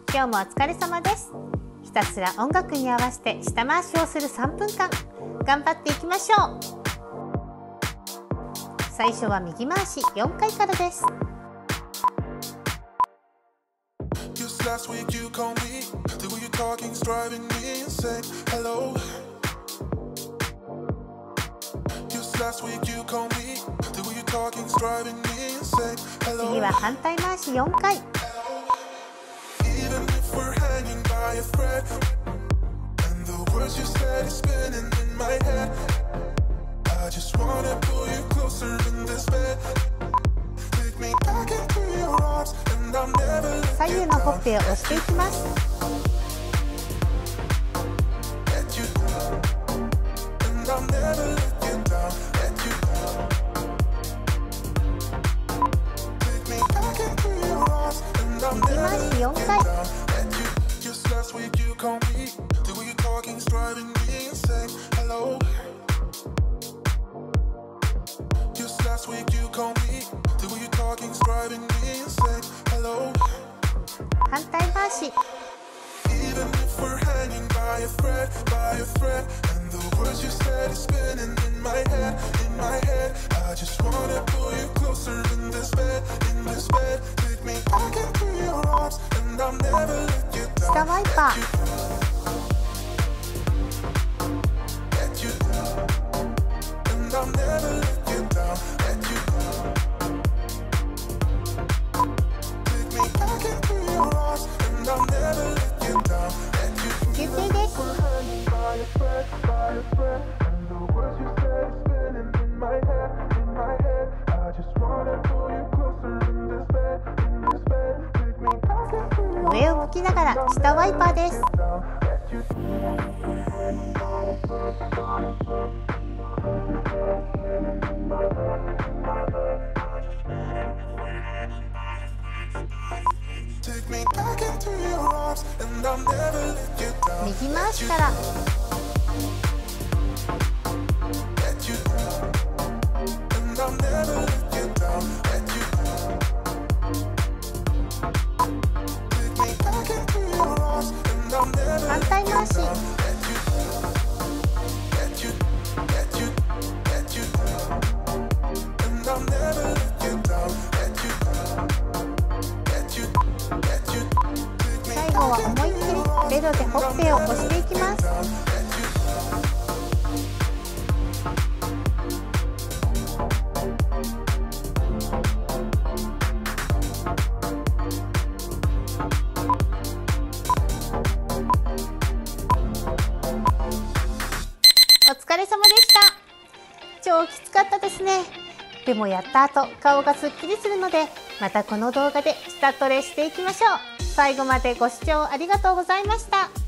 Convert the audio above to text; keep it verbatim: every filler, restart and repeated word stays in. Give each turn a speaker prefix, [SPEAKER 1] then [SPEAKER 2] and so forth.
[SPEAKER 1] 今日もお疲れ様です。ひたすら音楽に合わせて下回しをするさんぷんかん頑張っていきましょう。最初は右回しよんかいからです。次は反対回しよんかい。左右のほっぺを押していきます。右回しよんかい。反対回し。下ワイパー。休憩です。上を向きながら下ワイパーです。右回しから。反対回し。最後は思いっきりベロでほっぺを押していきます。お疲れ様でした。超きつかったですね。でもやった後顔がすっきりするので、またこの動画で下トレしていきましょう。最後までご視聴ありがとうございました。